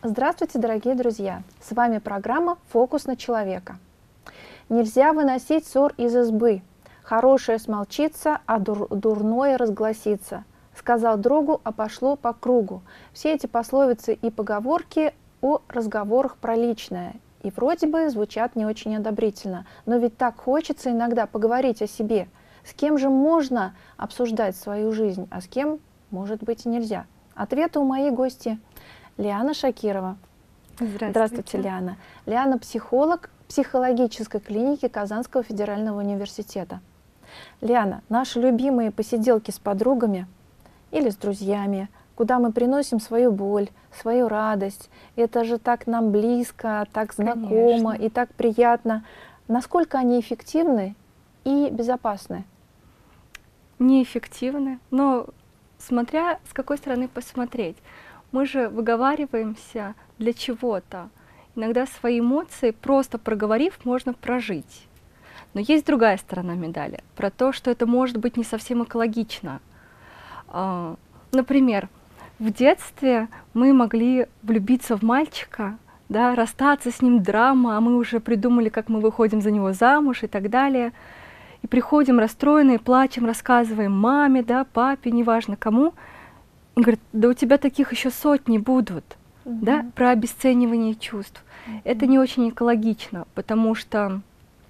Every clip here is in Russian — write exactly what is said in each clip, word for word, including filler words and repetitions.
Здравствуйте, дорогие друзья! С вами программа «Фокус на человека». Нельзя выносить ссор из избы. Хорошее смолчится, а дур дурное разгласится. Сказал другу, а пошло по кругу. Все эти пословицы и поговорки о разговорах про личное. И вроде бы звучат не очень одобрительно. Но ведь так хочется иногда поговорить о себе. С кем же можно обсуждать свою жизнь, а с кем, может быть, и нельзя? Ответы у моей гости. Лиана Шакирова. Здравствуйте. Здравствуйте, Лиана. Лиана – психолог психологической клиники Казанского федерального университета. Лиана, наши любимые посиделки с подругами или с друзьями, куда мы приносим свою боль, свою радость. Это же так нам близко, так знакомо. Конечно. И так приятно. Насколько они эффективны и безопасны? Неэффективны, но смотря с какой стороны посмотреть. Мы же выговариваемся для чего-то. Иногда свои эмоции, просто проговорив, можно прожить. Но есть другая сторона медали, про то, что это может быть не совсем экологично. Например, в детстве мы могли влюбиться в мальчика, да, расстаться с ним, драма, а мы уже придумали, как мы выходим за него замуж и так далее. И приходим расстроенные, плачем, рассказываем маме, да, папе, неважно кому. И говорит, да у тебя таких еще сотни будут, uh-huh. да, про обесценивание чувств. Uh-huh. Это не очень экологично, потому что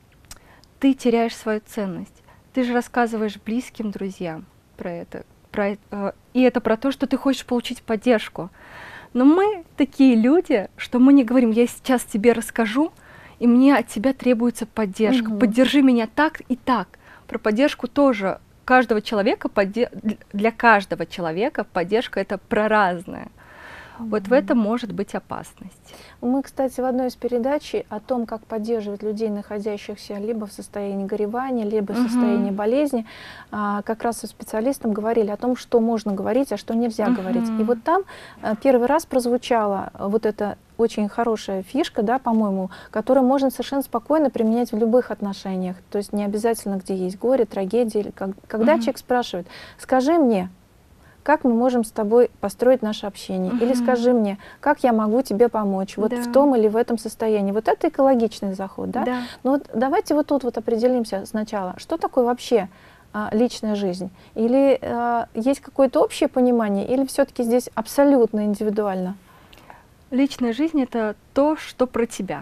ты теряешь свою ценность. Ты же рассказываешь близким друзьям про это, про это, и это про то, что ты хочешь получить поддержку. Но мы такие люди, что мы не говорим, я сейчас тебе расскажу, и мне от тебя требуется поддержка. Uh-huh. Поддержи меня так и так. Про поддержку тоже. Каждого человека, для каждого человека поддержка это про разное. Mm-hmm. Вот в этом может быть опасность. Мы, кстати, в одной из передач о том, как поддерживать людей, находящихся либо в состоянии горевания, либо в mm-hmm. состоянии болезни, как раз со специалистом говорили о том, что можно говорить, а что нельзя mm-hmm. говорить. И вот там первый раз прозвучала вот эта очень хорошая фишка, да, по-моему, которую можно совершенно спокойно применять в любых отношениях. То есть не обязательно, где есть горе, трагедия. Когда mm-hmm. человек спрашивает, скажи мне, как мы можем с тобой построить наше общение? Mm-hmm. Или скажи мне, как я могу тебе помочь вот да. в том или в этом состоянии? Вот это экологичный заход, да? Да. Ну вот давайте вот тут вот определимся сначала, что такое вообще а, личная жизнь? Или а, есть какое-то общее понимание, или все-таки здесь абсолютно индивидуально? Личная жизнь — это то, что про тебя.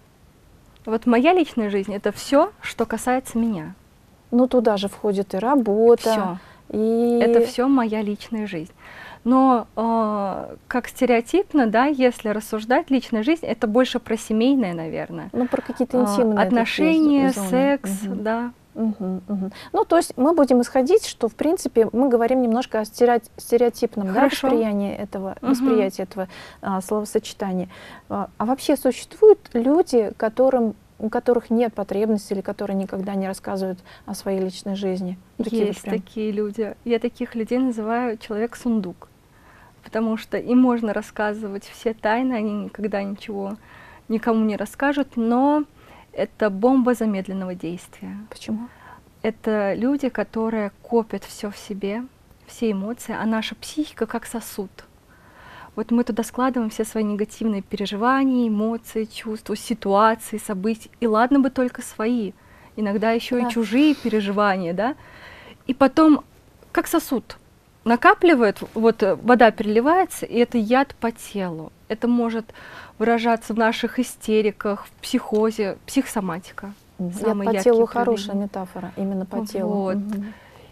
Вот моя личная жизнь — это все, что касается меня. Ну туда же входит и работа. Всё. И... Это все моя личная жизнь. Но э, как стереотипно, да, если рассуждать, личная жизнь — это больше про семейное, наверное. Ну про какие-то интимные э, отношения, зоны. секс, угу. да. Угу, угу. Ну, то есть мы будем исходить, что, в принципе, мы говорим немножко о стереотипном да, восприятии этого, угу. восприятии этого а, словосочетания. А, а вообще существуют люди, которым, у которых нет потребности или которые никогда не рассказывают о своей личной жизни? Такие Есть вот прям... такие люди. Я таких людей называю человек-сундук, потому что им можно рассказывать все тайны, они никогда ничего никому не расскажут, но это бомба замедленного действия. Почему? Это люди, которые копят все в себе, все эмоции, а наша психика как сосуд. Вот мы туда складываем все свои негативные переживания, эмоции, чувства, ситуации, события. И ладно бы только свои, иногда еще да. и чужие переживания, да. И потом, как сосуд, накапливает, вот вода переливается, и это яд по телу. Это может выражаться в наших истериках, в психозе, психосоматика. Яд по телу — хорошая метафора, именно по телу. Вот. Угу.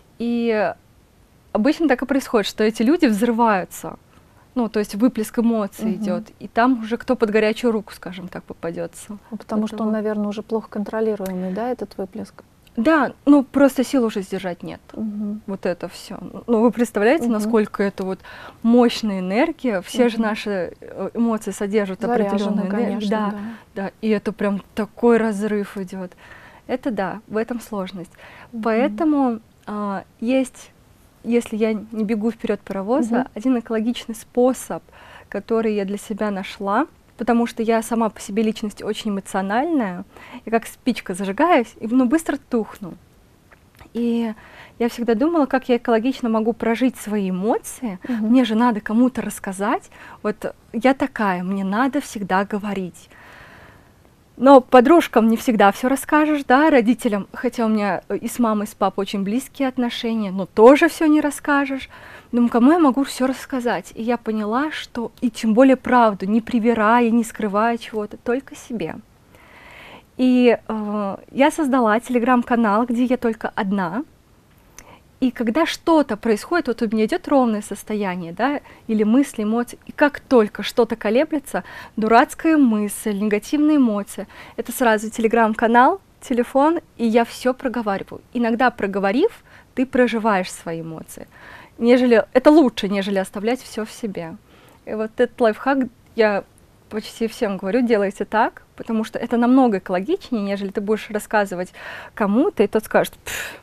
И обычно так и происходит, что эти люди взрываются. Ну, то есть выплеск эмоций угу. идет, и там уже кто под горячую руку, скажем так, попадется. Потому что он, наверное, уже плохо контролируемый, да, этот выплеск? Да, ну просто сил уже сдержать нет. Угу. Вот это все. Ну вы представляете, угу. насколько это вот мощная энергия. Все угу. же наши эмоции содержат Заряжены, определенную энергию. Конечно, да, да. да. И это прям такой разрыв идет. Это да, в этом сложность. Угу. Поэтому а, есть, если я не бегу вперед паровоза, угу. один экологичный способ, который я для себя нашла. Потому что я сама по себе личность очень эмоциональная, и как спичка зажигаюсь, и ну, быстро тухну. И я всегда думала, как я экологично могу прожить свои эмоции. Мгм. Мне же надо кому-то рассказать. Вот я такая, мне надо всегда говорить. Но подружкам не всегда все расскажешь, да, родителям, хотя у меня и с мамой, и с папой очень близкие отношения, но тоже все не расскажешь. Думаю, кому я могу все рассказать? И я поняла, что, и тем более правду, не привирая, не скрывая чего-то, только себе. И э, я создала телеграм-канал, где я только одна. И когда что-то происходит, вот у меня идет ровное состояние, да, или мысли, эмоции, и как только что-то колеблется, дурацкая мысль, негативные эмоции, это сразу телеграм-канал, телефон, и я все проговариваю. Иногда проговорив, ты проживаешь свои эмоции. Нежели, это лучше, нежели оставлять все в себе. И вот этот лайфхак я почти всем говорю, делайте так, потому что это намного экологичнее, нежели ты будешь рассказывать кому-то, и тот скажет: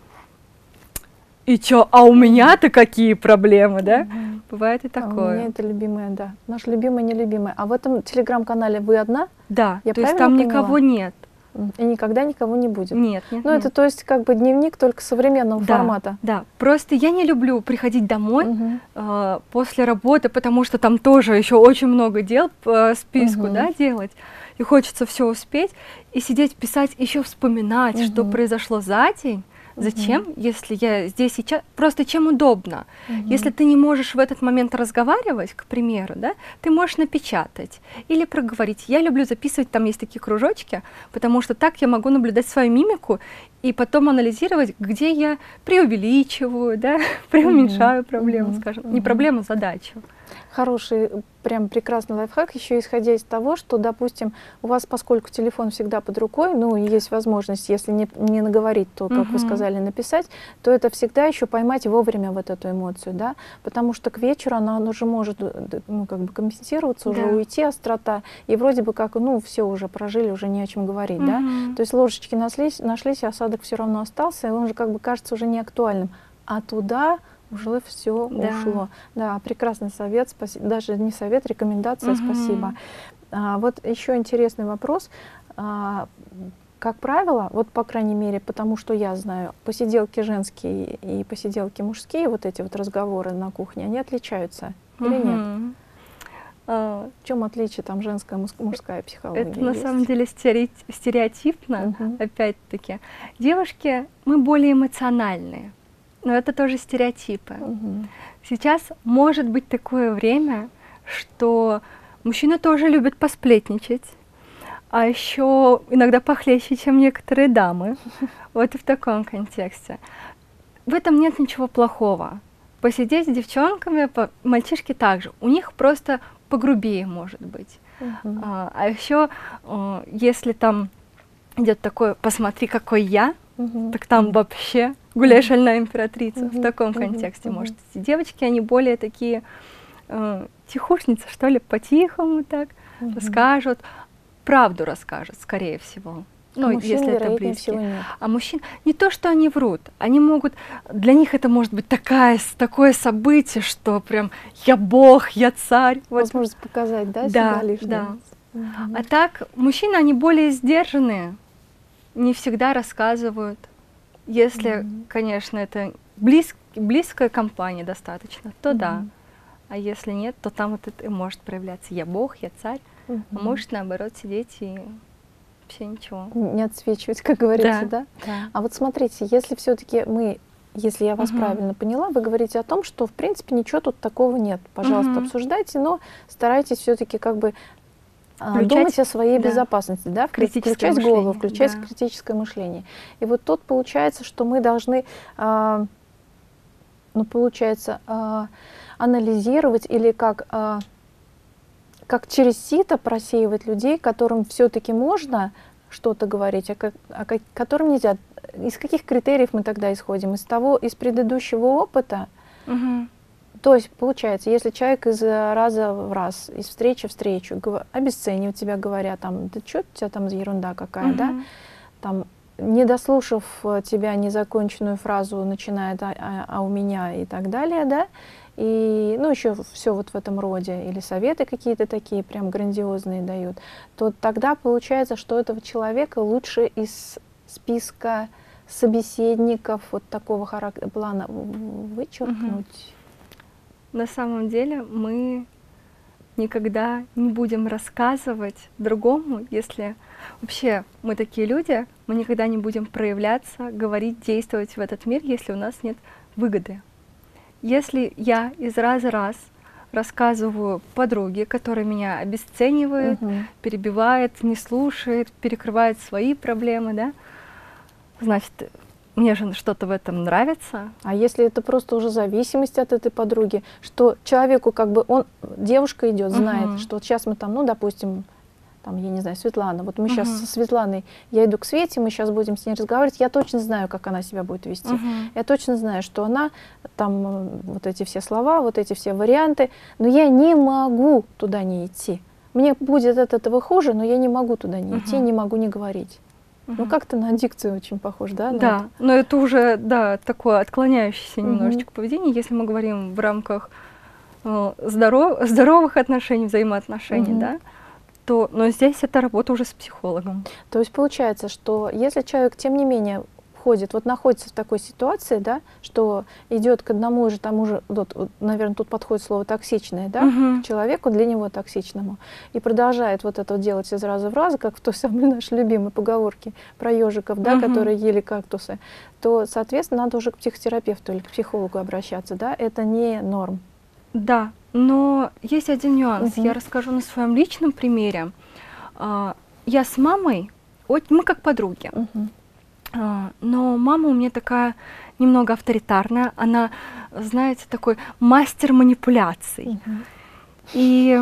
и чё, а у меня-то какие проблемы, да? Мгм. Бывает и А у такое. меня это любимое, да. Наш любимый, нелюбимый. А в этом телеграм-канале вы одна? Да, Я то есть правильно там поняла? никого нет. М, И никогда никого не будет? Нет, нет, Ну, нет. это то есть как бы дневник только современного Да, формата. да, просто я не люблю приходить домой Мгм. э, после работы, потому что там тоже еще очень много дел по списку, Мгм. да, делать, и хочется все успеть, и сидеть писать, еще вспоминать, что Мгм. произошло за день. Зачем, если я здесь сейчас, просто чем удобно. Мгм. Если ты не можешь в этот момент разговаривать, к примеру, да, ты можешь напечатать или проговорить. Я люблю записывать, там есть такие кружочки, потому что так я могу наблюдать свою мимику и потом анализировать, где я преувеличиваю, да, преуменьшаю проблему, Мгм. скажем, не Мгм. проблему, задачу. Хороший, прям прекрасный лайфхак, еще исходя из того, что, допустим, у вас, поскольку телефон всегда под рукой, ну, и есть возможность, если не, не наговорить, то, как вы Мгм. сказали, написать, то это всегда еще поймать вовремя вот эту эмоцию, да, потому что к вечеру она уже может, д- ну, как бы компенсироваться, уже Да. уйти, острота, и вроде бы как, ну, все уже прожили, уже не о чем говорить, да, Мгм. то есть ложечки нашлись, нашлись, осадок все равно остался, и он же как бы кажется уже не актуальным, а туда уже все Да. ушло. Да, прекрасный совет, спасибо. Даже не совет, рекомендация, Мгм. спасибо. А, вот еще интересный вопрос. А, как правило, вот по крайней мере, потому что я знаю, посиделки женские и посиделки мужские, вот эти вот разговоры на кухне, они отличаются или нет? Мгм. А, В чем отличие там женская, мус- мужская психология? Это на есть? самом деле стере- стереотипно, Мгм. опять-таки. Девушки, мы более эмоциональные, но это тоже стереотипы. Мгм. Сейчас может быть такое время, что мужчины тоже любят посплетничать, а еще иногда похлеще, чем некоторые дамы. Вот и в таком контексте. В этом нет ничего плохого. Посидеть с девчонками, по- мальчишки также. У них просто погрубее может быть. Мгм. А, а еще, э, если там идет такое, посмотри, какой я, Мгм. так там вообще гуляй, шальная императрица. В Мгм. таком Мгм. контексте, Мгм. может, эти девочки, они более такие э, тихушницы, что ли, по-тихому так Мгм. расскажут, правду расскажут, скорее всего. А Ну, мужчин, если это вероятнее близкие. всего, нет. А мужчин, не то, что они врут, они могут, для них это может быть такая, с- такое событие, что прям я бог, я царь. Вот. Возможность показать, да, Да, себя лишний да. раз. Мгм. А так, мужчины, они более сдержанные, не всегда рассказывают. Если, Мгм. конечно, это близ, близкая компания достаточно, то да. Мгм. А если нет, то там вот это и может проявляться я бог, я царь, а Мгм. может, наоборот, сидеть и вообще ничего. Не отсвечивать, как говорится, да? да. А вот смотрите, если все-таки мы, если я вас Мгм. правильно поняла, вы говорите о том, что в принципе ничего тут такого нет. Пожалуйста, Мгм. обсуждайте, но старайтесь все-таки как бы а, Включать, думать о своей да, безопасности, да, вклю- критическое включать голову, мышление, включать да. критическое мышление. И вот тут получается, что мы должны, а, ну получается, а, анализировать или как а, как через сито просеивать людей, которым все-таки можно что-то говорить, а, как, а как- которым нельзя. Из каких критериев мы тогда исходим? Из того, из предыдущего опыта? Мгм. То есть, получается, если человек из э, раза в раз, из встречи в встречу гова- обесценивает тебя, говоря, там, да что у тебя там за ерунда какая, да? Мгм. Там, не дослушав э, тебя незаконченную фразу, начинает а, а- а у меня и так далее, да? И, ну, еще все вот в этом роде, или советы какие-то такие прям грандиозные дают, то тогда получается, что этого человека лучше из списка собеседников вот такого характера, плана вычеркнуть? На самом деле мы никогда не будем рассказывать другому, если вообще мы такие люди, мы никогда не будем проявляться, говорить, действовать в этот мир, если у нас нет выгоды. Если я из раза в раз рассказываю подруге, которая меня обесценивает, угу. перебивает, не слушает, перекрывает свои проблемы, да, значит, мне же что-то в этом нравится. А если это просто уже зависимость от этой подруги, что человеку как бы он, девушка идет, знает, угу. что вот сейчас мы там, ну, допустим, там, я не знаю, Светлана, вот мы угу. сейчас со Светланой, я иду к Свете, мы сейчас будем с ней разговаривать, я точно знаю, как она себя будет вести. Угу. Я точно знаю, что она, там, вот эти все слова, вот эти все варианты, но я не могу туда не идти. Мне будет от этого хуже, но я не могу туда не угу. идти, не могу не говорить. Ну, как-то на дикцию очень похож, да? Да, это? Но это уже, да, такое отклоняющееся угу. немножечко поведение, если мы говорим в рамках э, здоров, здоровых отношений, взаимоотношений, угу. да, то, но здесь это работа уже с психологом. То есть получается, что если человек, тем не менее, ходит, вот находится в такой ситуации, да, что идет к одному и же тому же, вот, вот, наверное, тут подходит слово токсичное, да, угу. к человеку, для него токсичному, и продолжает вот это вот делать из раза в раз, как в той самой нашей любимой поговорке про ежиков, да, угу. которые ели кактусы, то, соответственно, надо уже к психотерапевту или к психологу обращаться, да, это не норм. Да, но есть один нюанс, угу. я расскажу на своем личном примере. Я с мамой, мы как подруги. Угу. Но мама у меня такая немного авторитарная, она, знаете, такой мастер манипуляций. Uh-huh. И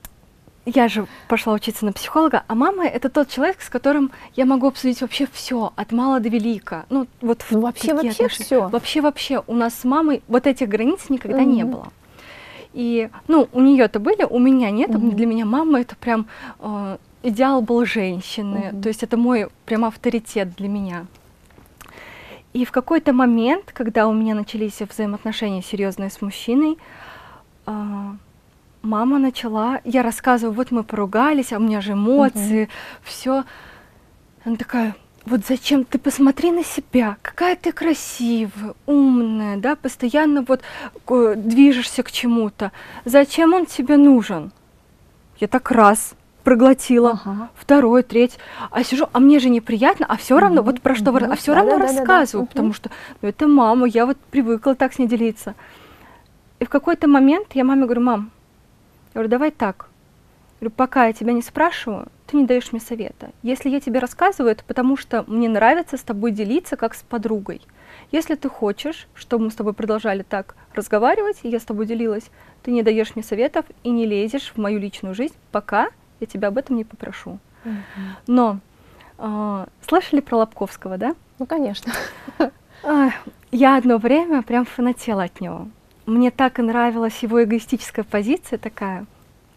я же пошла учиться на психолога, а мама — это тот человек, с которым я могу обсудить вообще все, от мала до велика. Ну, вот ну, вообще, вообще все. Вообще, вообще. У нас с мамой вот этих границ никогда uh-huh. не было. И, ну, у нее-то были, у меня нет. Uh-huh. Для меня мама — это прям... Э, идеал был женщины, угу. то есть это мой прям авторитет для меня. И в какой-то момент, когда у меня начались взаимоотношения серьезные с мужчиной, э, мама начала, я рассказываю, вот мы поругались, а у меня же эмоции, угу. все. Она такая, вот зачем, ты посмотри на себя, какая ты красивая, умная, да, постоянно вот движешься к чему-то. Зачем он тебе нужен? Я так раз проглотила, ага. второй, третий, а сижу, а мне же неприятно, а все равно, mm-hmm. вот про что, mm-hmm. а все да, равно да, рассказываю, да, да, потому mm-hmm. что ну, это мама, я вот привыкла так с ней делиться. И в какой-то момент я маме говорю, мам, я говорю, давай так, я говорю, пока я тебя не спрашиваю, ты не даешь мне совета. Если я тебе рассказываю, это потому что мне нравится с тобой делиться, как с подругой. Если ты хочешь, чтобы мы с тобой продолжали так разговаривать, и я с тобой делилась, ты не даешь мне советов и не лезешь в мою личную жизнь, пока я тебя об этом не попрошу. Mm-hmm. Но э, слышали про Лобковского, да? Ну, конечно. Э, я одно время прям фанатела от него. Мне так и нравилась его эгоистическая позиция такая.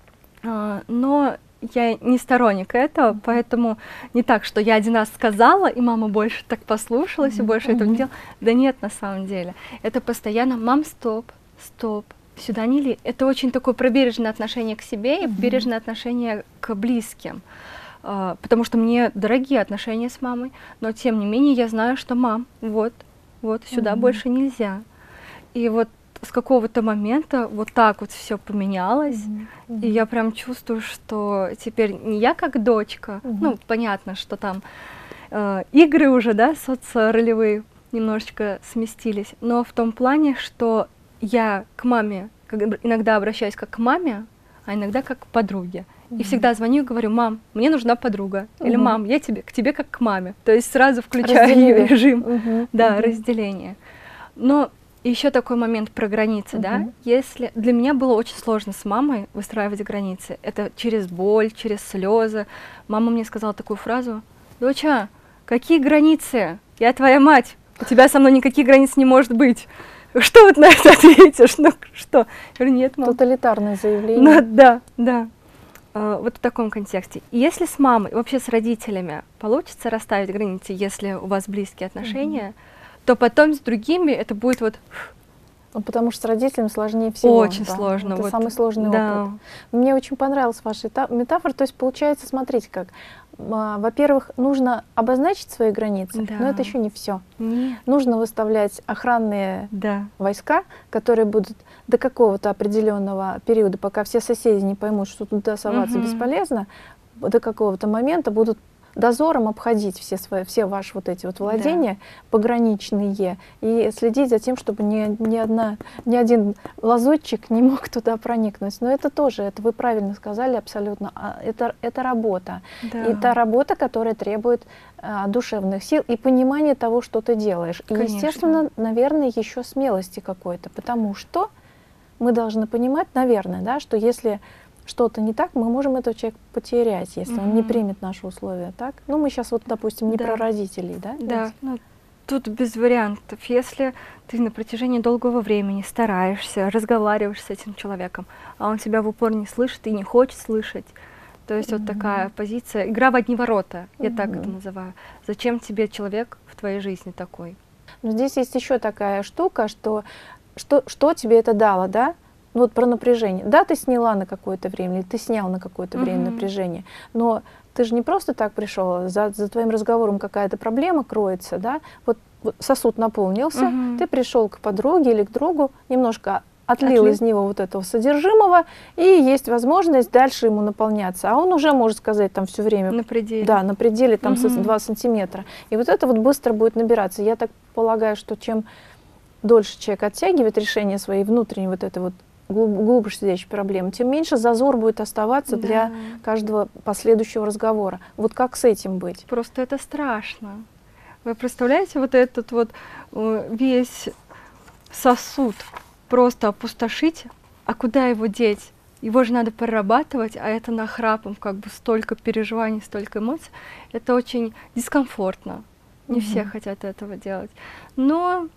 Э, но я не сторонник этого, mm-hmm. поэтому не так, что я один раз сказала, и мама больше так послушалась, mm-hmm. и больше mm-hmm. этого не делала. Да нет, на самом деле. Это постоянно, мам, стоп, стоп. Сюда не ли. Это очень такое пробережное отношение к себе и mm-hmm. бережное отношение к близким. Uh, потому что мне дорогие отношения с мамой, но тем не менее я знаю, что мам, вот, вот, сюда mm-hmm. больше нельзя. И вот с какого-то момента вот так вот все поменялось, mm-hmm. Mm-hmm. и я прям чувствую, что теперь не я как дочка, mm-hmm. ну, понятно, что там uh, игры уже, да, соцролевые немножечко сместились, но в том плане, что я к маме иногда обращаюсь как к маме, а иногда как к подруге. Mm-hmm. И всегда звоню и говорю, мам, мне нужна подруга. Mm-hmm. Или мам, я тебе, к тебе как к маме. То есть сразу включаю ее режим. Mm-hmm. Да, mm-hmm. разделение. Но еще такой момент про границы, mm-hmm. да. Если для меня было очень сложно с мамой выстраивать границы. Это через боль, через слезы. Мама мне сказала такую фразу: доча, какие границы? Я твоя мать. У тебя со мной никаких границ не может быть. Что вот на это ответишь? Ну что? Я говорю, нет, мам. Тоталитарное заявление. Ну, да, да. А, вот в таком контексте. Если с мамой, вообще с родителями получится расставить границы, если у вас близкие отношения, mm-hmm. то потом с другими это будет вот... Ну, потому что с родителями сложнее всего. Очень да. сложно. Это вот. самый сложный да. опыт. Мне очень понравилась ваша метафора. То есть получается, смотрите как, а, во-первых, нужно обозначить свои границы, Да. но это еще не все. Нет. Нужно выставлять охранные Да. войска, которые будут до какого-то определенного периода, пока все соседи не поймут, что туда соваться Мгм. бесполезно, до какого-то момента будут дозором обходить все, свои, все ваши вот эти вот владения пограничные и следить за тем, чтобы ни, ни, одна, ни один лазутчик не мог туда проникнуть. Но это тоже, это вы правильно сказали абсолютно, а, это, это работа. Да. И это работа, которая требует а, душевных сил и понимания того, что ты делаешь. И, Конечно. естественно, наверное, еще смелости какой-то, потому что мы должны понимать, наверное, да, что если что-то не так, мы можем этого человека потерять, если он не Мгм. примет наши условия, так? Ну, мы сейчас вот, допустим, не Да. про родителей, да? Да, ну, тут без вариантов. Если ты на протяжении долгого времени стараешься, разговариваешь с этим человеком, а он тебя в упор не слышит и не хочет слышать, то есть вот Мгм. такая позиция, игра в одни ворота, я так это Мгм. называю. Зачем тебе человек в твоей жизни такой? Но здесь есть еще такая штука, что что, что тебе это дало, да? Ну, вот про напряжение. Да, ты сняла на какое-то время, или ты снял на какое-то время Мгм. напряжение, но ты же не просто так пришел, за, за твоим разговором какая-то проблема кроется, да? Вот, вот сосуд наполнился, Мгм. ты пришел к подруге или к другу, немножко отлил Отлил. из него вот этого содержимого, и есть возможность дальше ему наполняться. А он уже может сказать там все время, На пределе. да, на пределе там со- Мгм. два сантиметра. И вот это вот быстро будет набираться. Я так полагаю, что чем дольше человек оттягивает решение своей внутренней вот этой вот глуб- глубже сидящей проблемы, тем меньше зазор будет оставаться для Да. каждого последующего разговора. Вот как с этим быть? Просто это страшно. Вы представляете, вот этот вот э, весь сосуд просто опустошить, а куда его деть? Его же надо прорабатывать, а это нахрапом, как бы столько переживаний, столько эмоций. Это очень дискомфортно. Не все Мгм. хотят этого делать. Но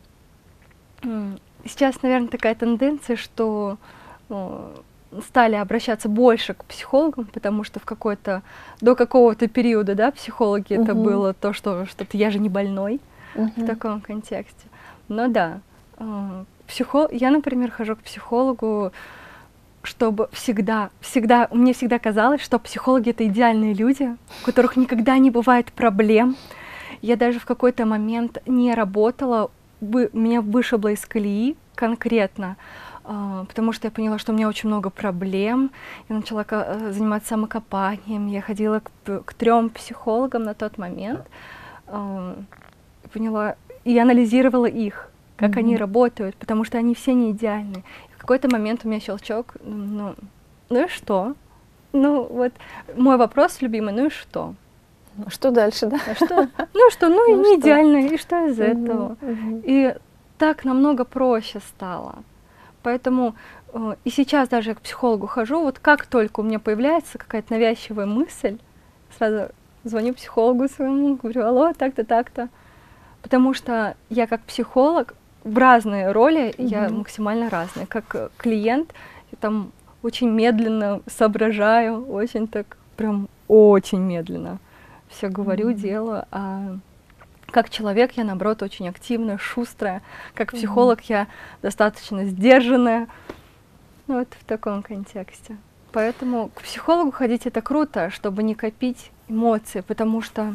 м, сейчас, наверное, такая тенденция, что э, стали обращаться больше к психологам, потому что в какой-то до какого-то периода, да, психологи это Мгм. было то, что что-то я же не больной в Мгм. таком контексте. Но да, э, психо... я, например, хожу к психологу, чтобы всегда, всегда, мне всегда казалось, что психологи это идеальные люди, у которых никогда не бывает проблем. Я даже в какой-то момент не работала, вы, меня вышибло из колеи конкретно, а, потому что я поняла, что у меня очень много проблем. Я начала ка- э, заниматься самокопанием, я ходила к, п- к трем психологам на тот момент, а, и поняла, и анализировала их, как они Мгм. работают, потому что они все не идеальны. В какой-то момент у меня щелчок, ну, ну и что? Ну вот мой вопрос любимый, ну и что? Что дальше, да? А что? Ну что, ну и Ну не что? идеально, и что из Мгм. этого? Мгм. И так намного проще стало. Поэтому э, и сейчас даже я к психологу хожу, вот как только у меня появляется какая-то навязчивая мысль, сразу звоню психологу своему, говорю, алло, так-то, так-то. Потому что я как психолог в разные роли, я Мгм. максимально разная. Как э, клиент, я там очень медленно соображаю, очень так, прям очень медленно все говорю, Мгм. делаю. А как человек я, наоборот, очень активная, шустрая. Как Мгм. психолог я достаточно сдержанная. Ну, вот в таком контексте. Поэтому к психологу ходить это круто, чтобы не копить эмоции, потому что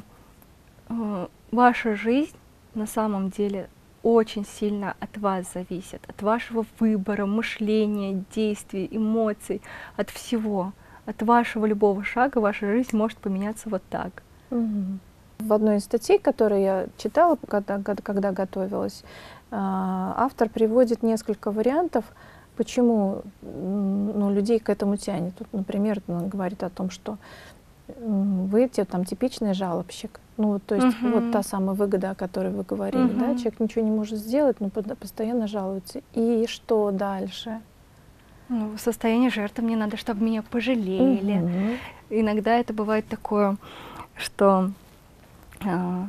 э, ваша жизнь на самом деле очень сильно от вас зависит, от вашего выбора, мышления, действий, эмоций, от всего. От вашего любого шага ваша жизнь может поменяться вот так. Мгм. В одной из статей, которую я читала, когда, год- когда готовилась, а, автор приводит несколько вариантов, почему м, ну, людей к этому тянет. Тут, например, он говорит о том, что м, вы те- там типичный жалобщик. Ну, вот, то есть вот Мгм. та самая выгода, о которой вы говорили, да, Мгм. человек ничего не может сделать, но под- постоянно жалуется. И что дальше? Ну, в состоянии жертвы мне надо, чтобы меня пожалели. Мгм. Иногда это бывает такое, что а,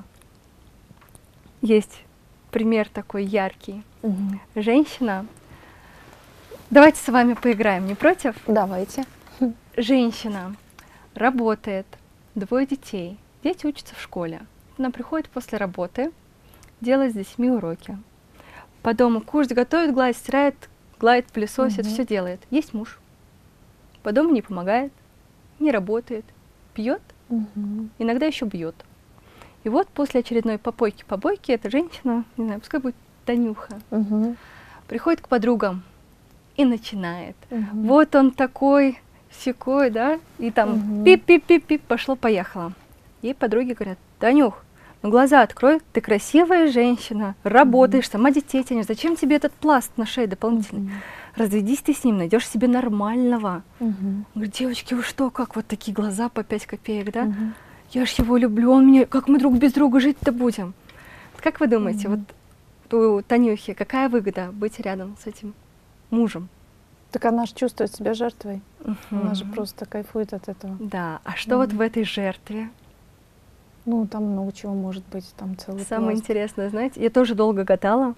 есть пример такой яркий. Мгм. Женщина. Давайте с вами поиграем, не против? Давайте. Женщина работает, двое детей. Дети учатся в школе. Она приходит после работы, делает с детьми уроки. По дому кушать, готовит, гладит, стирает, гладит, пылесосит, Мгм. все делает. Есть муж. По дому не помогает, не работает, пьет Мгм. иногда еще бьет. И вот после очередной попойки-побойки эта женщина, не знаю, пускай будет Танюха, Мгм. приходит к подругам и начинает. Мгм. Вот он такой, сякой, да, и там Мгм. пип-пип-пип-пип, пошло-поехало. Ей подруги говорят: Танюх, ну глаза открой, ты красивая женщина, работаешь, сама детей тянешь, зачем тебе этот пласт на шее дополнительный? Мгм. Разведись ты с ним, найдешь себе нормального. Мгм. Говорит: девочки, вы что, как вот такие глаза по пять копеек, да? Мгм. Я ж его люблю, он мне, как мы друг без друга жить-то будем? Как вы думаете, Мгм. вот у Танюхи какая выгода быть рядом с этим мужем? Так она же чувствует себя жертвой. Она же Мгм. просто кайфует от этого. Да, а что вот Мгм. в этой жертве? Ну, там много чего может быть, там целый Самое пласт. интересное, знаете, я тоже долго гадала.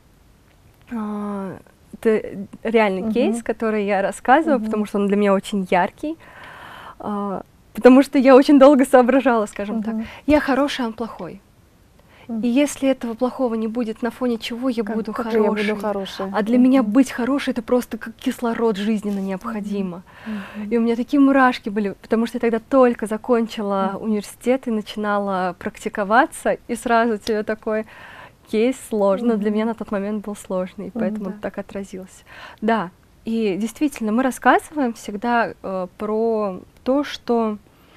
А, Это реальный Мгм. кейс, который я рассказываю, Мгм. потому что он для меня очень яркий. А, Потому что я очень долго соображала, скажем так. Мгм. Я хороший, он плохой. Мгм. И если этого плохого не будет, на фоне чего я Как- буду как же я буду хорошей? хорошей? А для меня Мгм. быть хорошей — это просто как кислород жизненно необходимо. Мгм. И у меня такие мурашки были, потому что я тогда только закончила Мгм. университет и начинала практиковаться, и сразу тебе такой кейс сложный. Но для Мгм. меня на тот момент был сложный, и поэтому да. так отразилось. Да, и действительно, мы рассказываем всегда э, про то, что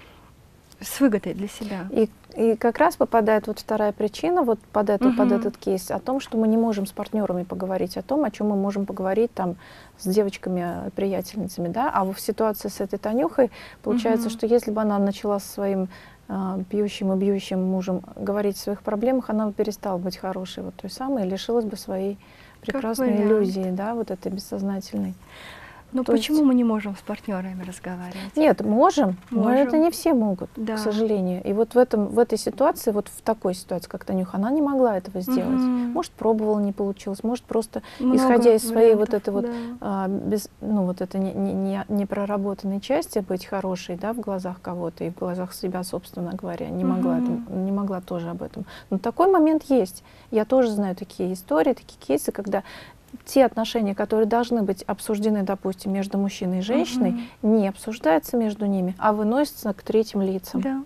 с выгодой для себя. И, и как раз попадает вот вторая причина вот под, эту, под Мгм. этот кейс, о том, что мы не можем с партнерами поговорить о том, о чем мы можем поговорить там с девочками, приятельницами, да, а в ситуации с этой Танюхой получается, Мгм. что если бы она начала со своим а, пьющим и бьющим мужем говорить о своих проблемах, она бы перестала быть хорошей, вот той самой, и лишилась бы своей прекрасной вариант. иллюзии, да, вот этой бессознательной. Но То почему есть- мы не можем с партнерами разговаривать? Нет, можем, но это Можем. не все могут, Да. к сожалению. И вот в, этом, в этой ситуации, вот в такой ситуации, как Танюха, она не могла этого сделать. Мгм. Может, пробовала, не получилось, может, просто Много исходя из своей вот вариантов, этой вот, да. а, без, ну, вот этой не, не, не- непроработанной части быть хорошей, да, в глазах кого-то и в глазах себя, собственно говоря, не могла, это, Мгм. не могла тоже об этом. Но такой момент есть. Я тоже знаю такие истории, такие кейсы, когда те отношения, которые должны быть обсуждены, допустим, между мужчиной и женщиной, Мгм. не обсуждаются между ними, а выносятся к третьим лицам. Да.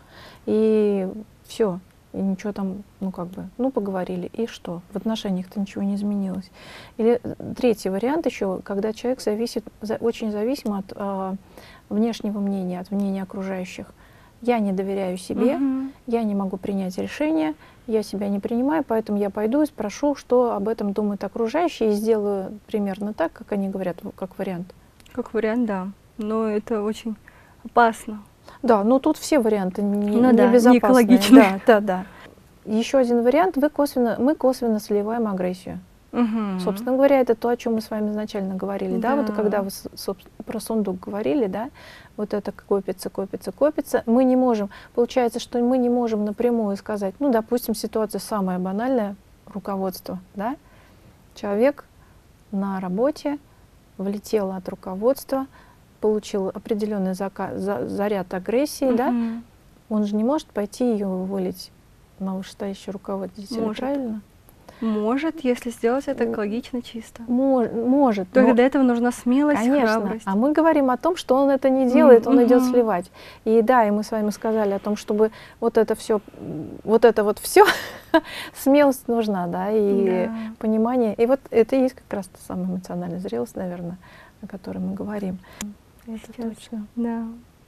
И все. И ничего там, ну как бы, ну поговорили, и что? В отношениях-то ничего не изменилось. Или э, третий вариант еще, когда человек зависит, за- очень зависим от а, внешнего мнения, от мнения окружающих. Я не доверяю себе, Мгм. я не могу принять решение, я себя не принимаю, поэтому я пойду и спрошу, что об этом думают окружающие, и сделаю примерно так, как они говорят, в- как вариант. Как вариант, да. Но это очень опасно. Да, но тут все варианты не, Ну да, не небезопасные. экологичные. Да, да, да. Еще один вариант, вы косвенно, мы косвенно сливаем агрессию. Мгм. Собственно говоря, это то, о чем мы с вами изначально говорили, да, вот Да. когда вы с- собственно, про сундук говорили, да, вот это копится, копится, копится, мы не можем, получается, что мы не можем напрямую сказать, ну, допустим, ситуация самая банальная, руководство, да, человек на работе влетел от руководства, получил определенный зака- за- заряд агрессии, да, Мгм. он же не может пойти ее вывалить на вышестоящего руководителя, Может. правильно? Может, если сделать это М. экологично, чисто. Мож- может, Только но- для этого нужна смелость, Конечно, храбрость. а мы говорим о том, что он это не делает, он идет Мгм. сливать. И да, и мы с вами сказали о том, чтобы вот это все, вот это вот все, смелость нужна, да, и Да. понимание. И вот это и есть как раз та самая эмоциональная зрелость, наверное, о которой мы говорим. Это Сейчас. точно. Да.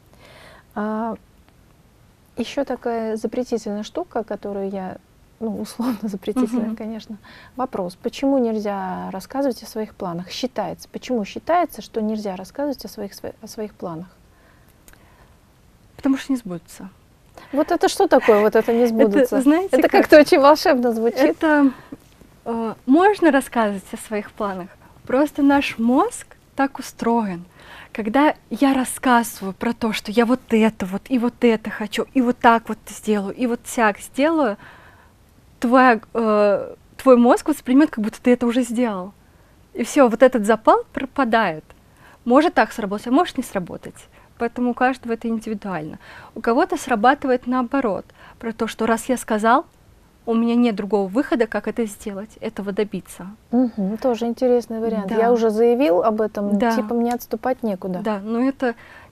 А, еще такая запретительная штука, которую я, ну, условно запретительная, Мгм. конечно. Вопрос, почему нельзя рассказывать о своих планах? Считается, почему считается, что нельзя рассказывать о своих, сво- о своих планах? Потому что не сбудутся. Вот это что такое, вот это не сбудется? Это, знаете, Это как? как-то очень волшебно звучит. Это э, можно рассказывать о своих планах, просто наш мозг так устроен. Когда я рассказываю про то, что я вот это вот, и вот это хочу, и вот так вот сделаю, и вот сяк сделаю, твоя, э, твой мозг воспримет, как будто ты это уже сделал. И все, вот этот запал пропадает. Может так сработать, а может не сработать. Поэтому у каждого это индивидуально. У кого-то срабатывает наоборот, про то, что раз я сказал, у меня нет другого выхода, как это сделать, этого добиться. Мгм, тоже интересный вариант. Да. Я уже заявил об этом, Да. типа мне отступать некуда. Да, но это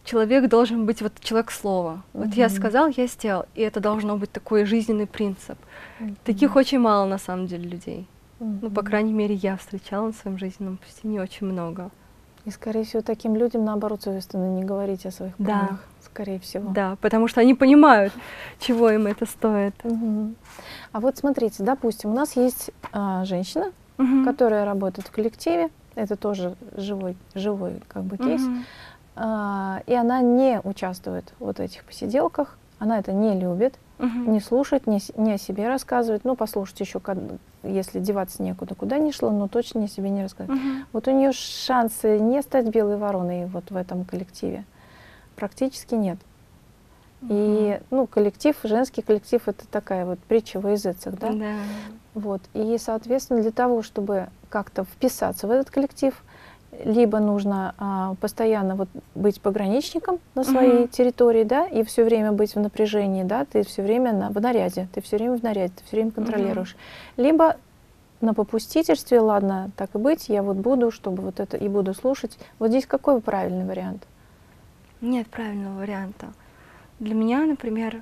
человек должен быть вот человек слова. Угу. Вот я сказал, я сделал, и это должно быть такой жизненный принцип. Угу. Таких очень мало на самом деле людей. Угу. Ну, по крайней мере, я встречала на своем жизненном пути не очень много. И, скорее всего, таким людям, наоборот, свойственно не говорить о своих планах, да. скорее всего. Да, потому что они понимают, чего им это стоит. Угу. А вот смотрите, допустим, у нас есть а, женщина, угу. которая работает в коллективе, это тоже живой, живой как бы кейс, угу. а, и она не участвует в вот этих посиделках, она это не любит, угу. не слушать, не, не о себе рассказывать, ну, послушать еще, если деваться некуда, куда ни шло, но точно не о себе не рассказывать. Угу. Вот у нее шансы не стать белой вороной вот в этом коллективе практически нет. Угу. И, ну, коллектив, женский коллектив, это такая вот притча во языцах, да? Да. Вот. И, соответственно, для того, чтобы как-то вписаться в этот коллектив, либо нужно а, постоянно вот быть пограничником на своей uh-huh. территории, да, и все время быть в напряжении, да, ты все время на, в наряде, ты все время в наряде, ты все время контролируешь. Uh-huh. Либо на попустительстве, ладно, так и быть, я вот буду, чтобы вот это и буду слушать. Вот здесь какой правильный вариант? Нет правильного варианта. Для меня, например,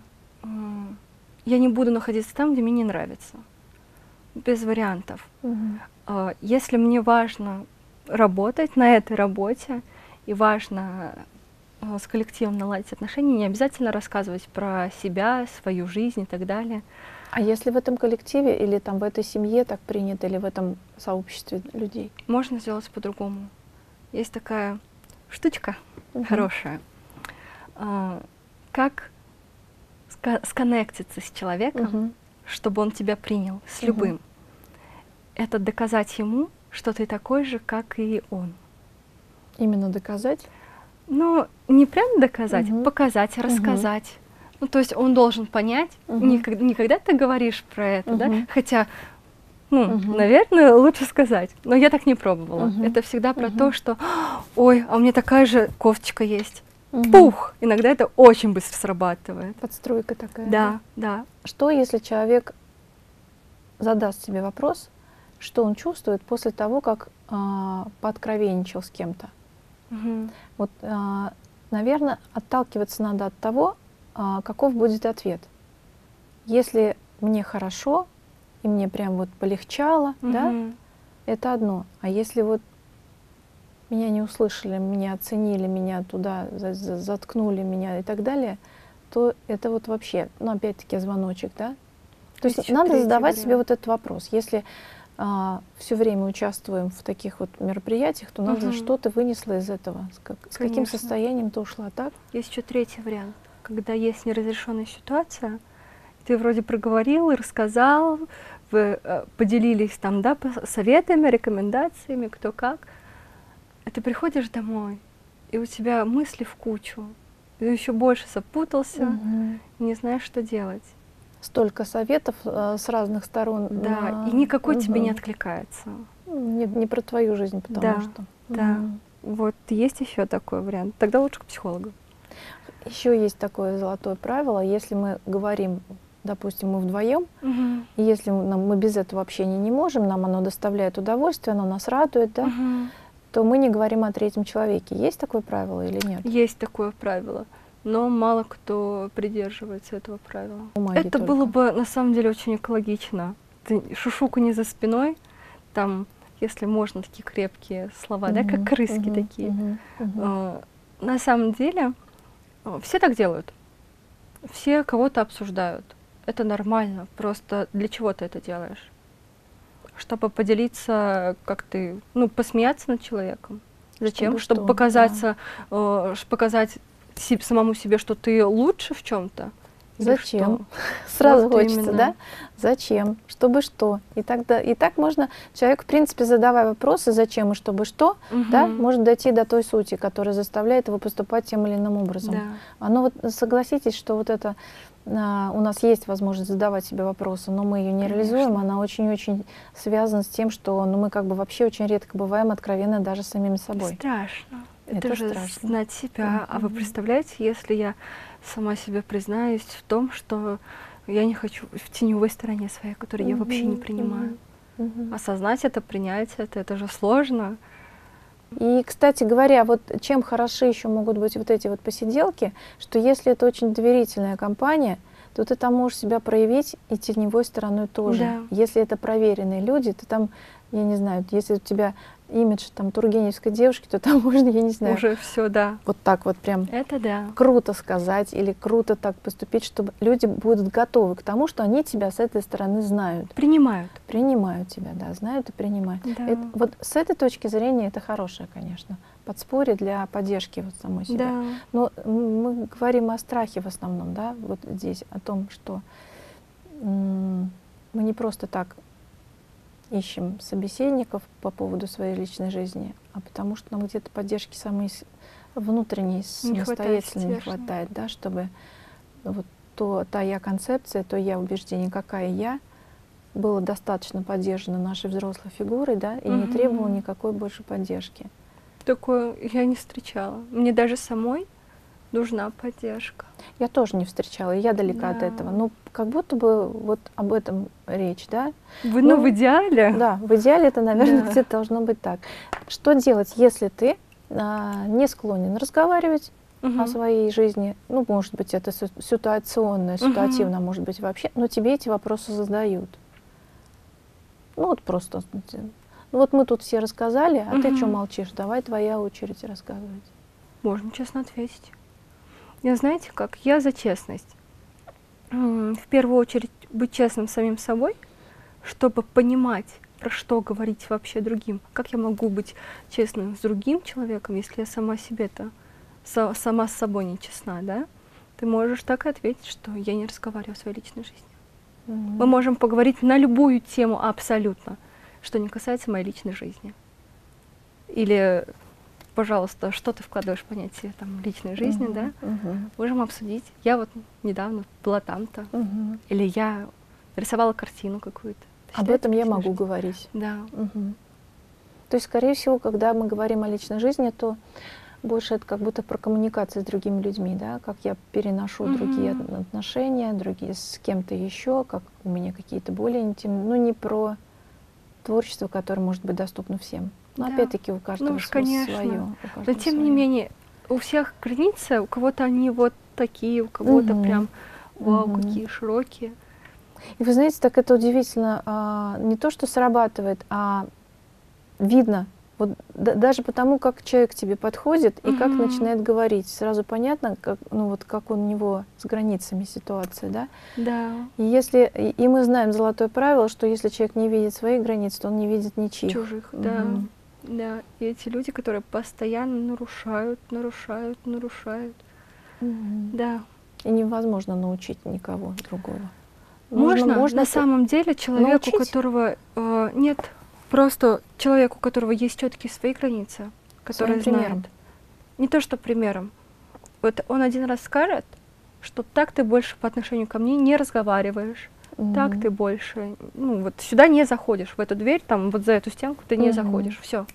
я не буду находиться там, где мне не нравится. Без вариантов. Uh-huh. Если мне важно работать на этой работе, и важно э, с коллективом наладить отношения, не обязательно рассказывать про себя, свою жизнь и так далее. А если в этом коллективе или там в этой семье так принято, или в этом сообществе людей? Можно сделать по-другому. Есть такая штучка uh-huh. хорошая. Э, как ска- сконнектиться с человеком, uh-huh. чтобы он тебя принял, с uh-huh. любым. Это доказать ему, что ты такой же, как и он. Именно доказать? Ну, не прям доказать, угу. показать, рассказать. Угу. Ну, то есть он должен понять, угу. не, не когда ты говоришь про это, угу. да, хотя, ну, угу. наверное, лучше сказать. Но я так не пробовала. Угу. Это всегда про угу. то, что, ой, а у меня такая же кофточка есть. Угу. Пух! Иногда это очень быстро срабатывает. Подстройка такая. Да, да. да. Что, если человек задаст себе вопрос, что он чувствует после того, как а, пооткровенничал с кем-то. Угу. Вот, а, наверное, отталкиваться надо от того, а, каков будет ответ. Если мне хорошо, и мне прям вот полегчало, угу. да, это одно. А если вот меня не услышали, меня оценили, меня туда заткнули, меня и так далее, то это вот вообще, ну, опять-таки, звоночек, да. То есть надо задавать себе вот этот вопрос. Если а, все время участвуем в таких вот мероприятиях, то надо, угу. что ты вынесла из этого, с, как, с каким состоянием ты ушла, так? Есть еще третий вариант, когда есть неразрешенная ситуация, ты вроде проговорил и рассказал, вы э, поделились там, да, советами, рекомендациями, кто как, а ты приходишь домой, и у тебя мысли в кучу, ты еще больше запутался, угу. и не знаешь, что делать. Столько советов э, с разных сторон. Да, на... и никакой угу. тебе не откликается. Не, не про твою жизнь, потому да, что. Да, угу. вот есть еще такой вариант. Тогда лучше к психологу. Еще есть такое золотое правило, если мы говорим, допустим, мы вдвоем, угу. и если мы, мы без этого общения не можем, нам оно доставляет удовольствие, оно нас радует, да, угу. то мы не говорим о третьем человеке. Есть такое правило или нет? Есть такое правило. Но мало кто придерживается этого правила. Бумаги это только. было бы на самом деле очень экологично. Ты шушуку не за спиной, там, если можно, такие крепкие слова, угу, да, как крыски угу, такие. Угу, угу. Uh, на самом деле uh, все так делают. Все кого-то обсуждают. Это нормально. Просто для чего ты это делаешь? Чтобы поделиться, как ты, ну, посмеяться над человеком. Зачем? Чтобы, Чтобы что? показаться, да. uh, показать самому себе, что ты лучше в чем-то. Зачем? Сразу вот хочется, именно. Да? Зачем? Чтобы что? И, тогда, и так можно, человек, в принципе, задавая вопросы, зачем и чтобы что, угу. да, может дойти до той сути, которая заставляет его поступать тем или иным образом. Да. Оно вот, согласитесь, что вот это, а, у нас есть возможность задавать себе вопросы, но мы ее не Конечно. реализуем, она очень-очень связана с тем, что ну, мы как бы вообще очень редко бываем откровенны даже с самими собой. Страшно. Это, это же страшно. Знать себя. Mm-hmm. А вы представляете, если я сама себе признаюсь в том, что я не хочу в теневой стороне своей, которую mm-hmm. я вообще не принимаю. Mm-hmm. Осознать это, принять это, это же сложно. И, кстати говоря, вот чем хороши еще могут быть вот эти вот посиделки, что если это очень доверительная компания, то ты там можешь себя проявить и теневой стороной тоже. Да. Если это проверенные люди, то там, я не знаю, если у тебя имидж там тургеневской девушки, то там можно, я не знаю, Уже все, да. вот так вот прям Это да. круто сказать или круто так поступить, чтобы люди будут готовы к тому, что они тебя с этой стороны знают. Принимают. Принимают тебя, да, знают и принимают. Да. Это, вот с этой точки зрения это хорошее, конечно, подспорье для поддержки вот самой себя. Да. Но мы говорим о страхе в основном, да, вот здесь, о том, что м, мы не просто так ищем собеседников по поводу своей личной жизни, а потому что нам где-то поддержки самой с- внутренней, самостоятельно не хватает, да, чтобы вот то, та я-концепция, то я-убеждение, какая я, было достаточно поддержано нашей взрослой фигурой, да, и не Мгм. требовало никакой больше поддержки. Такое я не встречала. Мне даже самой нужна поддержка. Я тоже не встречала, и я далека от Да. этого. Но как будто бы вот об этом речь, да? Вы, Ну, ну, в идеале. Да, в идеале это, наверное, Да. где-то должно быть так. Что делать, если ты а, не склонен разговаривать Мгм. о своей жизни? Ну, может быть, это су- ситуационно, ситуативно, может быть, вообще, но тебе эти вопросы задают. Ну, вот просто. Ну, вот мы тут все рассказали, а ты что Мгм. молчишь? Давай твоя очередь рассказывать. Можно честно ответить. Я, знаете как, я за честность. М, В первую очередь быть честным с самим собой, чтобы понимать, про что говорить вообще другим. Как я могу быть честным с другим человеком, если я сама себе-то, са- сама с собой не честна, да? Ты можешь так и ответить, что я не разговариваю о своей личной жизни. Мгм. Мы можем поговорить на любую тему абсолютно, что не касается моей личной жизни. Или, пожалуйста, что ты вкладываешь в понятие там, личной жизни, Мгм. да? Мгм. Можем обсудить. Я вот недавно была там-то, Мгм. или я рисовала картину какую-то. Об Считается этом я личной могу жизнью? говорить. Да. Мгм. То есть, скорее всего, когда мы говорим о личной жизни, то больше это как будто про коммуникацию с другими людьми, да, как я переношу другие Мгм. от- отношения, другие с кем-то еще, как у меня какие-то более интимные, ну не про творчество, которое может быть доступно всем. Но Да. опять-таки у каждого Ну уж, сво- конечно. свое. у Но каждого тем не свое. менее, у всех границы, у кого-то они вот такие, у кого-то Мгм. прям вау, Мгм. какие широкие. И вы знаете, так это удивительно, а, не то, что срабатывает, а видно. Вот да- даже потому, как человек к тебе подходит и как Мгм. начинает говорить, сразу понятно, как, ну, вот, как у него с границами ситуация, да? Да. И, если, и, и мы знаем золотое правило, что если человек не видит своих границ, то он не видит ничьих. Чужих, да. Мгм. Да. И эти люди, которые постоянно нарушают, нарушают, нарушают. Мгм. Да. И невозможно научить никого другого. Можно, можно на это самом деле человеку, у научить? которого э, нет, просто человеку, у которого есть четкие свои границы, который Своим примером. знает. Не то, что примером. Вот он один раз скажет, что так ты больше по отношению ко мне не разговариваешь, так Мгм. ты больше, ну вот сюда не заходишь, в эту дверь, там вот за эту стенку ты не Мгм. заходишь, все.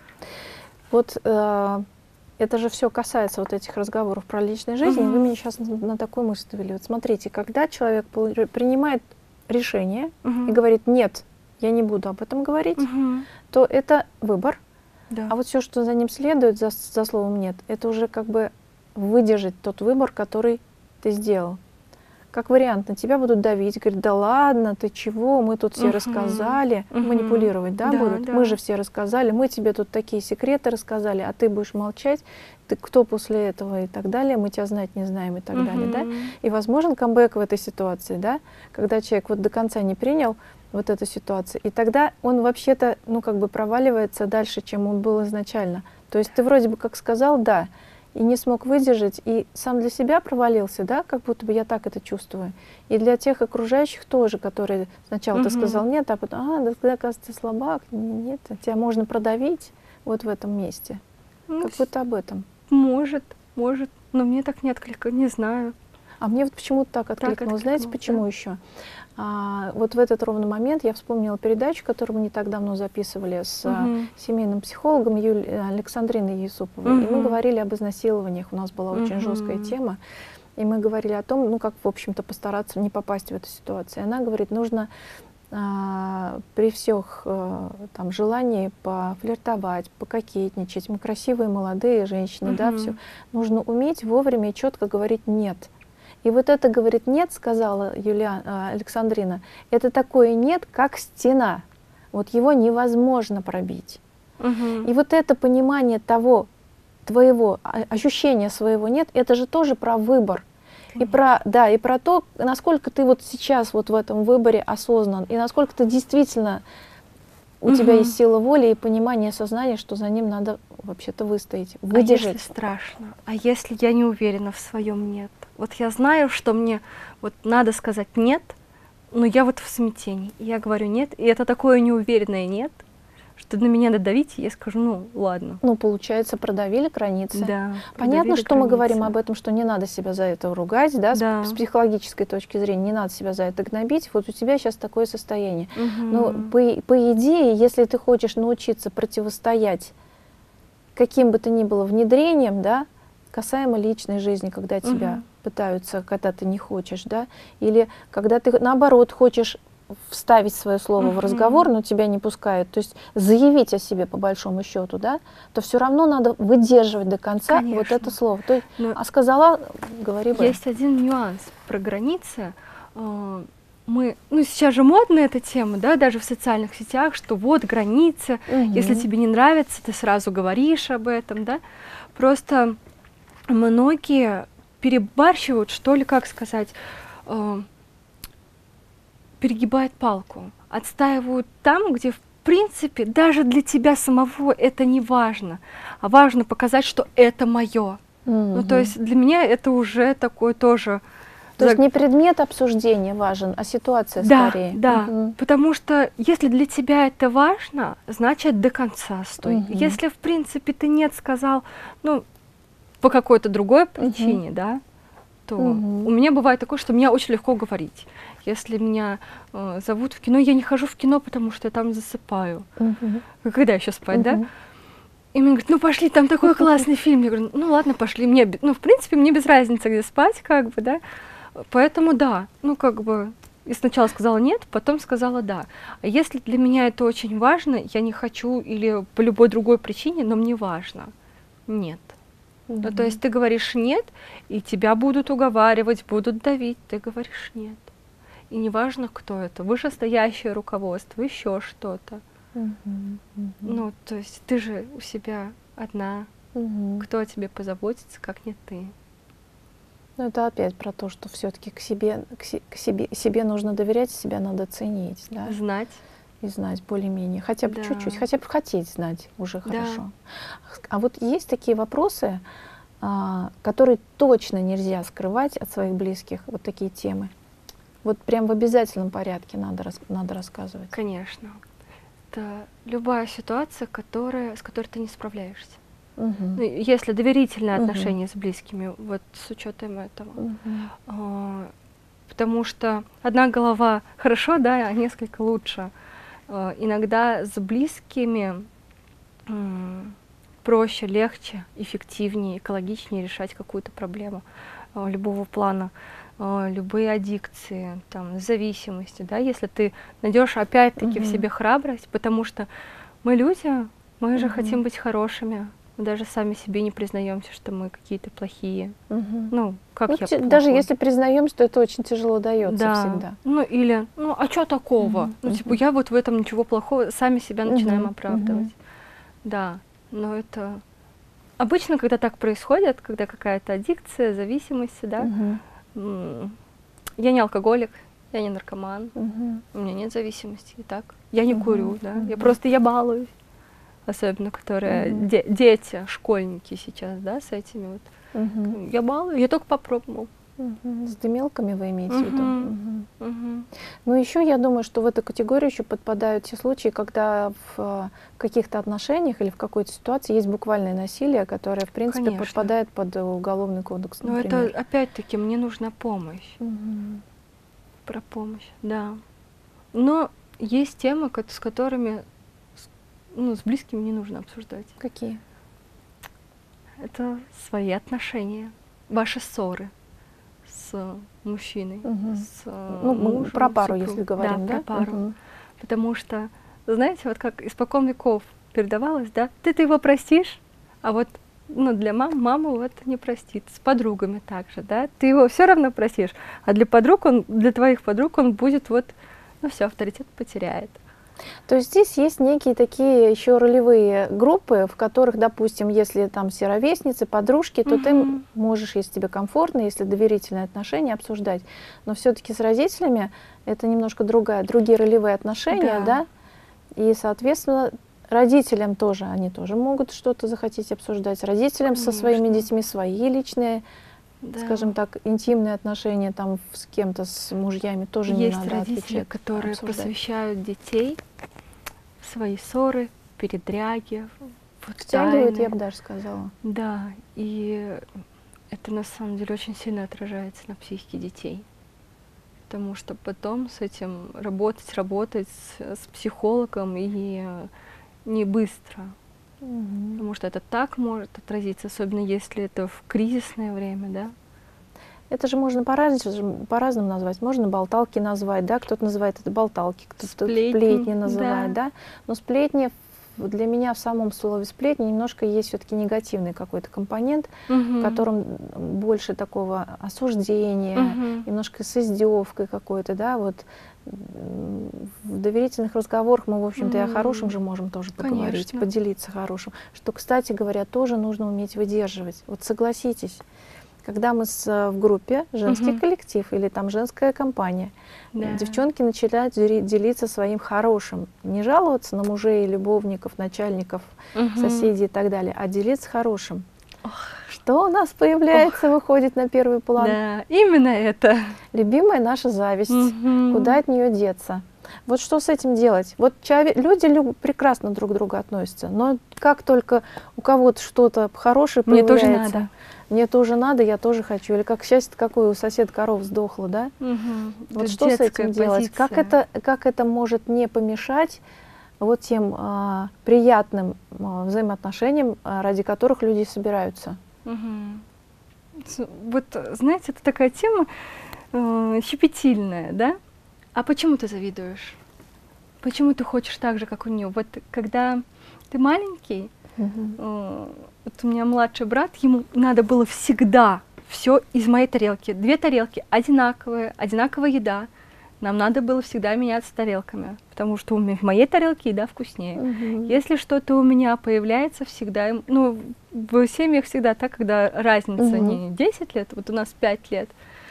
Вот э, это же все касается вот этих разговоров про личную жизнь. И вы Мгм. меня сейчас на, на такую мысль довели. Вот смотрите, когда человек пол- принимает решение и говорит, нет, я не буду об этом говорить, то это выбор. Да. А вот все, что за ним следует, за, за словом нет, это уже как бы выдержать тот выбор, который ты сделал. Как вариант, на тебя будут давить, говорить, да ладно, ты чего, мы тут все Мгм. рассказали, Мгм. манипулировать, да, Да, будут? да. Мы же все рассказали, мы тебе тут такие секреты рассказали, а ты будешь молчать, ты кто после этого и так далее, мы тебя знать не знаем и так далее, да? Мгм. И возможен камбэк в этой ситуации, да, когда человек вот до конца не принял вот эту ситуацию, и тогда он вообще-то, ну, как бы проваливается дальше, чем он был изначально. То есть ты вроде бы как сказал «да», и не смог выдержать, и сам для себя провалился, да, как будто бы я так это чувствую. И для тех окружающих тоже, которые сначала ты Мгм. сказал нет, а потом, а, да, ты, оказывается, слабак, нет, тебя можно продавить вот в этом месте. Ну, Как будто об этом. может, может, но мне так не откликается, не знаю. А мне вот почему-то так откликнулось. Знаете, откликнулось, почему да. еще? А, вот в этот ровно момент я вспомнила передачу, которую мы не так давно записывали с а, Мгм. семейным психологом Юль- Александриной Юсуповой. И мы Мгм. говорили об изнасилованиях. У нас была очень жесткая Мгм. тема. И мы говорили о том, ну как, в общем-то, постараться не попасть в эту ситуацию. И она говорит, нужно а, при всех а, там желании пофлиртовать, пококетничать, мы красивые молодые женщины, угу. да, все, нужно уметь вовремя и четко говорить «нет». И вот это, говорит, «нет», сказала Юлия, а, Александрина, это такое «нет», как стена. Вот его невозможно пробить. Угу. И вот это понимание того, твоего ощущения своего «нет», это же тоже про выбор. И про, да, и про то, насколько ты вот сейчас вот в этом выборе осознан, и насколько ты действительно, у угу. тебя есть сила воли и понимание, сознания, что за ним надо вообще-то выстоять, выдержать. А если страшно? А если я не уверена в своем «нет»? Вот я знаю, что мне вот надо сказать «нет», но я вот в смятении. И я говорю «нет», и это такое неуверенное «нет», что на меня надавить, и я скажу, ну, ладно. Ну, получается, продавили границы. Да, понятно, что границы. Мы говорим об этом, что не надо себя за это ругать, да, да. С, с психологической точки зрения, не надо себя за это гнобить. Вот у тебя сейчас такое состояние. Угу. Но по, по идее, если ты хочешь научиться противостоять каким бы то ни было внедрением, да, касаемо личной жизни, когда тебя угу. пытаются, когда ты не хочешь, да, или когда ты, наоборот, хочешь вставить свое слово uh-huh. в разговор, но тебя не пускают, то есть заявить о себе по большому счету, да, то все равно надо выдерживать до конца Конечно. Вот это слово. То есть, а сказала, говори бы. Есть один нюанс про границы. Мы, ну сейчас же модная эта тема, да, даже в социальных сетях, что вот границы, uh-huh. если тебе не нравится, ты сразу говоришь об этом, да. Просто многие перебарщивают, что ли, как сказать, перегибают палку, отстаивают там, где в принципе даже для тебя самого это не важно, а важно показать, что это мое. Mm-hmm. Ну то есть для меня это уже такой тоже. То есть не предмет обсуждения важен, а ситуация да, скорее. Да, mm-hmm. потому что если для тебя это важно, значит до конца стой. Mm-hmm. Если в принципе ты нет сказал, ну по какой-то другой причине, mm-hmm. да, то mm-hmm. у меня бывает такое, что мне очень легко говорить. Если меня э, зовут в кино, я не хожу в кино, потому что я там засыпаю. Uh-huh. Когда еще спать, uh-huh. да? И мне говорят, ну пошли, там такой классный фильм. Я говорю, ну ладно, пошли. Мне, ну, в принципе, мне без разницы, где спать, как бы, да. Поэтому да, ну как бы, и сначала сказала нет, потом сказала да. А если для меня это очень важно, я не хочу или по любой другой причине, но мне важно, нет. Uh-huh. Ну то есть ты говоришь нет, и тебя будут уговаривать, будут давить, ты говоришь нет. И неважно, кто это, вышестоящее руководство, еще что-то. Uh-huh, uh-huh. Ну, то есть ты же у себя одна. Uh-huh. Кто о тебе позаботится, как не ты. Ну, это опять про то, что все-таки к себе, к, си, к себе, себе нужно доверять, себя надо ценить. Да? Знать. И знать более-менее. Хотя бы да. чуть-чуть, хотя бы хотеть знать уже хорошо. Да. А вот есть такие вопросы, а, которые точно нельзя скрывать от своих близких, вот такие темы. Вот прям в обязательном порядке надо, надо рассказывать. Конечно. Это любая ситуация, которая, с которой ты не справляешься. Uh-huh. Ну, если доверительные uh-huh. отношения с близкими, вот с учетом этого. Uh-huh. а, потому что одна голова хорошо, да, а несколько лучше. А, иногда с близкими м, проще, легче, эффективнее, экологичнее решать какую-то проблему а, любого плана. Любые аддикции, там, зависимости, да, если ты найдешь опять-таки uh-huh. в себе храбрость, потому что мы люди, мы же uh-huh. хотим быть хорошими, мы даже сами себе не признаемся, что мы какие-то плохие. Uh-huh. Ну, как ну, я плохой? Даже если признаемся, то это очень тяжело дается да. всегда. Ну, или, ну, а что такого? Uh-huh. Ну, uh-huh. типа, я вот в этом ничего плохого, сами себя начинаем uh-huh. оправдывать. Uh-huh. Да, но это обычно, когда так происходит, когда какая-то аддикция, зависимость, да, uh-huh. я не алкоголик, я не наркоман, uh-huh. у меня нет зависимости, и так. Я не uh-huh. курю, да, uh-huh. я просто, я балуюсь. Особенно, которые uh-huh. де- дети, школьники сейчас, да, с этими вот. Uh-huh. Я балую, я только попробовал. Uh-huh. С дымелками вы имеете uh-huh. в виду? Uh-huh. Uh-huh. Ну, еще я думаю, что в эту категорию еще подпадают те случаи, когда в каких-то отношениях или в какой-то ситуации есть буквальное насилие, которое, в принципе, Конечно. Подпадает под уголовный кодекс, например. Но это, опять-таки, мне нужна помощь. Uh-huh. Про помощь, да. Но есть темы, с которыми, ну, с близкими не нужно обсуждать. Какие? Это свои отношения, ваши ссоры. С с мужчиной, Угу. с Ну, мужем, про пару, супругом. если говорим, да? Да, про пару. Угу. Потому что, знаете, вот как испокон веков передавалось, да, ты, ты его простишь, а вот ну, для мам, мама вот не простит, с подругами также, да, ты его все равно простишь, а для подруг он, для твоих подруг он будет вот, ну все, авторитет потеряет. То есть здесь есть некие такие еще ролевые группы, в которых, допустим, если там все ровесницы, подружки, то Угу. ты можешь, если тебе комфортно, если доверительные отношения, обсуждать. Но все-таки с родителями это немножко другая, другие ролевые отношения, да, Да. и, соответственно, родителям тоже, они тоже могут что-то захотеть обсуждать. Родителям со своими Конечно. детьми свои личные, Да. скажем так, интимные отношения там с кем-то, с мужьями тоже не Есть надо родители, отвечать, которые обсуждать. посвящают детей в свои ссоры, передряги, в Втягивают, я тайны. бы даже сказала. Да, и это на самом деле очень сильно отражается на психике детей. Потому что потом с этим работать, работать с, с психологом и не быстро. Мгм. Потому что это так может отразиться, особенно если это в кризисное время, да. Это же можно по-разному, по-разному назвать. Можно болталки назвать, да, кто-то называет это болталки, кто-то Сплетни, сплетни называет, да. да. Но сплетни в- для меня в самом слове сплетни немножко есть все-таки негативный какой-то компонент, в Мгм. котором больше такого осуждения, Мгм. немножко с издевкой какой-то, да, вот м, в доверительных разговорах мы, в общем-то, и о хорошем М, же можем тоже поговорить, конечно. поделиться хорошим, что, кстати говоря, тоже нужно уметь выдерживать. Вот согласитесь, когда мы с, э, в группе, женский Мгм. коллектив или там женская компания, Да. девчонки начинают дели- делиться своим хорошим, не жаловаться на мужей, любовников, начальников, Мгм. соседей и так далее, а делиться хорошим. Что у нас появляется, выходит на первый план? Да, именно это. Любимая наша зависть. Мгм. Куда от нее деться? Вот что с этим делать? Вот человек, люди люб- прекрасно друг к другу относятся, но как только у кого-то что-то хорошее Мне тоже появляется, надо. мне тоже надо, я тоже хочу. Или как счастье какое, у соседа корова сдохла, да? Мгм. Вот Это что с детская этим делать? Как позиция. это, как это может не помешать вот тем а, приятным а, взаимоотношениям, а, ради которых люди собираются? Мгм. С- Вот, э, знаете, это такая тема э, щепетильная, да? А почему ты завидуешь? Почему ты хочешь так же, как у нее? Вот когда ты маленький, Мгм. э, вот у меня младший брат, ему надо было всегда все из моей тарелки. Две тарелки одинаковые, одинаковая еда. Нам надо было всегда меняться тарелками, потому что у меня в моей тарелке еда вкуснее. Мгм. Если что-то у меня появляется, всегда, им- ну, в семьях всегда так, когда разница Мгм. не десять лет, вот у нас пять лет,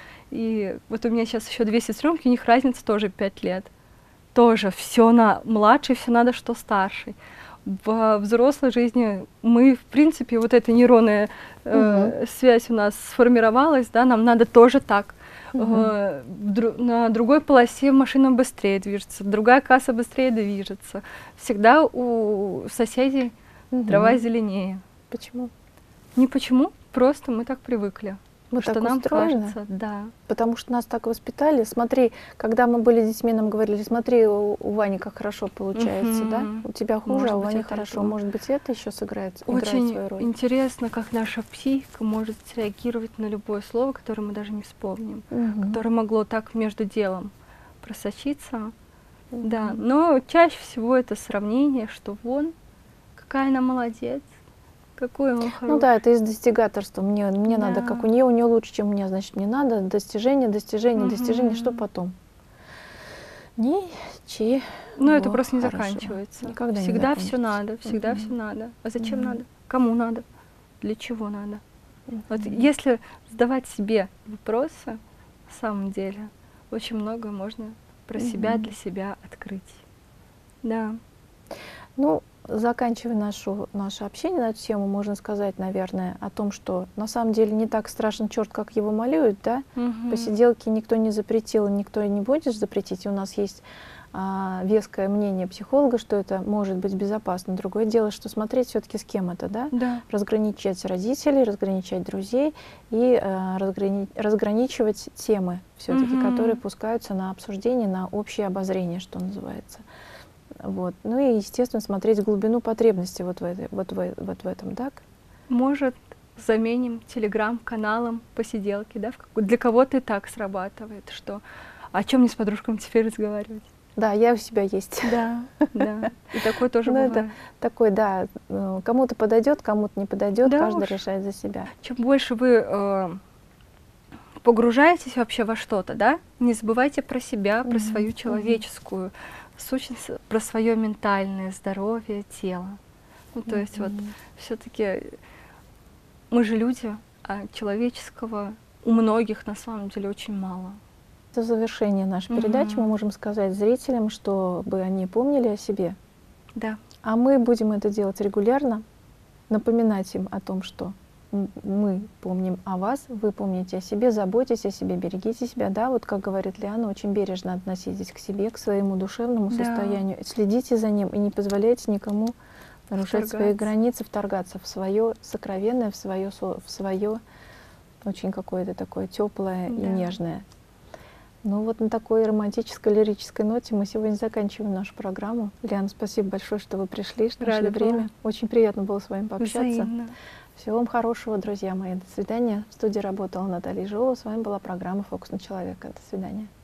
и вот у меня сейчас еще две сестренки, у них разница тоже пять лет. Тоже все на младший, все надо, что старший. В взрослой жизни мы, в принципе, вот эта нейронная э, связь у нас сформировалась, да, нам надо тоже так. Мгм. Э, в дру- на другой полосе машина быстрее движется, другая касса быстрее движется. Всегда у соседей Мгм. трава зеленее. Почему? Не почему, просто мы так привыкли. Мы что так нам устроены, кажется, да. потому что нас так воспитали. Смотри, когда мы были детьми, нам говорили, смотри, у, у Вани как хорошо получается, да? Мгм. У тебя хуже, Может а у быть, Вани от хорошо. этого. Может быть, это еще сыграет, играет Очень свою роль. интересно, как наша психика может среагировать на любое слово, которое мы даже не вспомним, Мгм. которое могло так между делом просочиться. Мгм. Да, но чаще всего это сравнение, что вон, какая она молодец, какой он хороший. Ну да, это из достигаторства. Мне, мне надо, Да. как у нее, у нее лучше, чем у меня, значит, мне надо достижение, достижение, достижение. Что Мгм. потом? Ничего. Но это просто не хорошего. заканчивается. Никогда не всегда все закончится. надо, всегда Мгм. все надо. А зачем Мгм. надо? Кому надо? Для чего надо? Вот Мгм. если задавать себе вопросы, на самом деле, очень много можно про себя, Мгм. для себя открыть. Да. Ну, заканчивая нашу, наше общение на эту тему, можно сказать, наверное, о том, что на самом деле не так страшен черт, как его малюют, да? Мгм. Посиделки никто не запретил, и никто и не будет запретить. И у нас есть а, веское мнение психолога, что это может быть безопасно. Другое дело, что смотреть все-таки с кем это, да? Да. Разграничать родителей, разграничать друзей и а, разграни- разграничивать темы все-таки, Мгм. которые пускаются на обсуждение, на общее обозрение, что называется. Вот. Ну и, естественно, смотреть глубину потребностей вот в, этой, вот в, вот в этом, так? Может заменим телеграм-каналом посиделки, да? Для кого-то и так срабатывает, что о чем мне с подружками теперь разговаривать. Да, я у себя есть. Да, да. И такое тоже ну, бывает. Это такой, да, кому-то подойдет, кому-то не подойдет, да каждый уж. решает за себя. Чем больше вы э, погружаетесь вообще во что-то, да, не забывайте про себя, про mm-hmm. свою человеческую mm-hmm. сущность, про свое ментальное здоровье, тело. Ну, то mm-hmm. есть вот все-таки мы же люди, а человеческого у многих на самом деле очень мало. В завершение нашей mm-hmm. передачи мы можем сказать зрителям, чтобы они помнили о себе. Да. А мы будем это делать регулярно, напоминать им о том, что мы помним о вас, вы помните о себе, заботьтесь о себе, берегите себя. Да, вот как говорит Лиана, очень бережно относитесь к себе, к своему душевному да. состоянию, следите за ним и не позволяйте никому нарушать свои границы, вторгаться в свое сокровенное, в свое, в свое очень какое-то такое теплое да. и нежное. Ну вот на такой романтической, лирической ноте мы сегодня заканчиваем нашу программу. Лиана, спасибо большое, что вы пришли, что нашли время. Очень приятно было с вами пообщаться. Взаимно. Всего вам хорошего, друзья мои. До свидания. В студии работала Наталья Ежова. С вами была программа «Фокус на человека». До свидания.